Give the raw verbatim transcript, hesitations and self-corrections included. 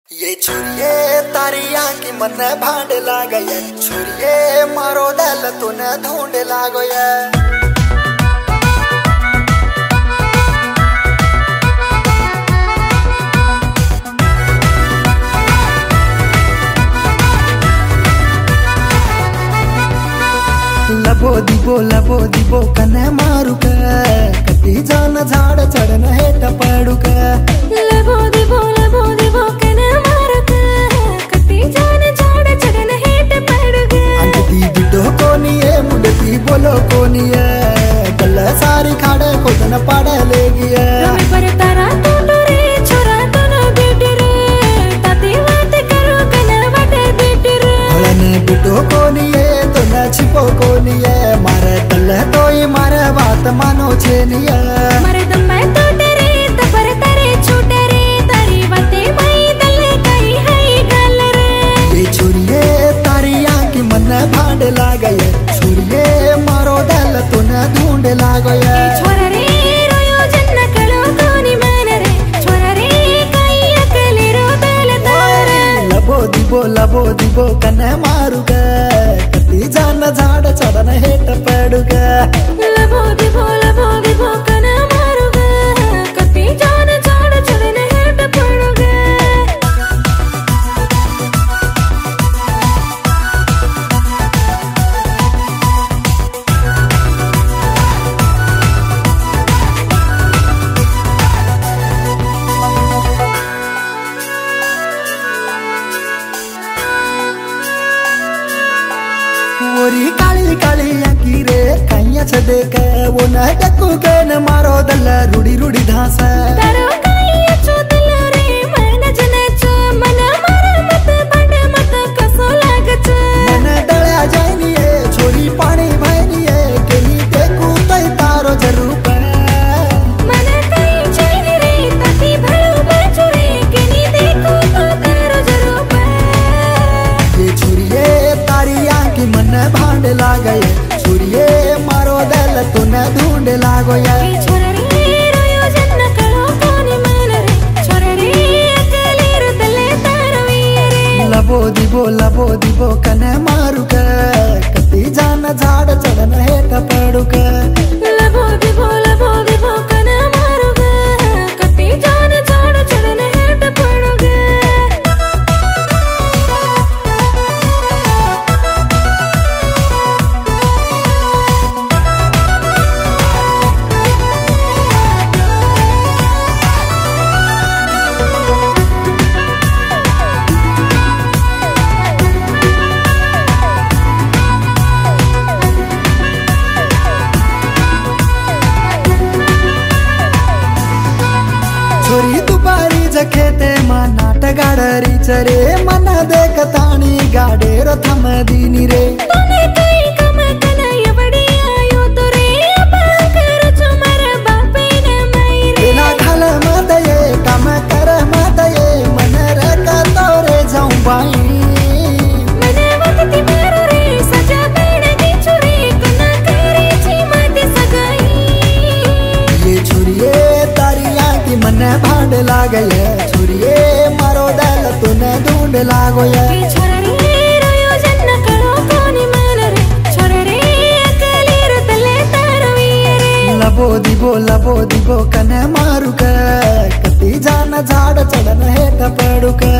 ये छुरिये तारी आंखी मन भांड लाग ये छुरिये मारो दल तूने ढूंढ लागो ये लबो दिबो लबो दिबो कने मारू के कती जान झाड़ चढ़न हेट पड़ू के लबो दिबो लबो दिबो कने मारू के कती जान झाड़ चढ़न हेट पड़ू के अंगती बिडो कोनिए मुंडती बोलो कोनिए गल सारी खाड़े खोदन पड़ लेगी है रवि पर तारा टूटो रे छोरा तनो बेटी रे ताती बात करो कने वाटे बेटी रे हळने बिडो कोनिए तो न छिपो कोनिए मारे तल्ले तोई मारे बात मानो छेनिए मरे दम मैं टूटे रे तपर तारे छूटे रे तारी बातें भाई तल्ले कई है गल रे ये छुरिये तारी आंखी मन भांड लागये छुरिये मारो दल तूने ढूंढ लागये छोरा रे रोयो जन्न कलो कोनी मन रे छोरा रे कई अकली रो दल तारे लबो दिबो लबो दिबो कने मारू गे कती जान झाड़ चढ़न हेट पड़ू गे लबो दिबो लबो दिबो कने मारू गे कती जान झाड़ चढ़न हेट पड़ू गे ओरी काली काली आंखी रे कहिया छ देखे वो न टकू के न मारो दल रूड़ी रूड़ी धास तारो कई अच्छो दिल रे मन जने छ मन मारा मत बड़ मत कसो लाग छ मन डळ्या जायनिए छोरी पाणी भायनिए केली देखू तई तारो जरूर मन कई चैन रे ताती भलो बाजू रे केनी देखो तो तारो जरूर ये छुरिये तारी आंखी मन भांड लागये छुरिये मारो दल तूने ढूंढ लागोये छोरा रे रोयो जन्न कलो कोनी मन रे छोरा रे अकली रो तले तारो रे लबो दिबो लबो दिबो कने मारू के कती जान झाड़ चढ़न हेट पड़ू के लबो दिबो लबो दिबो कने मारू गे कती जान झाड़ चढ़न हेट पड़ू गे छोरी दुपारी जखेते मनाट गाडरी चरे मन देख ताणी गाडेर थम दीनी रे तने कई कम कनाय बड़ी आयो तो रे बाकर चुमर बापे ने मई रे ना खल मत ये कम कर मत ये मन रे का तोरे जाऊं बाई मने वक्ति मारो रे सजा पेड़ की छुरी कुना करे छी मत सगाई ये छुरिये तारी आंखी मन भांड लागये छुरिये मारो दल तूने ढूंढ लागोये छोरा रे रोयो जन्न कलो कोनी मन रे छोरा रे अकली रो तले तारो रे लबो दिबो लबो दिबो कने मारू के कती जान झाड़ चढ़न हेट पड़ू के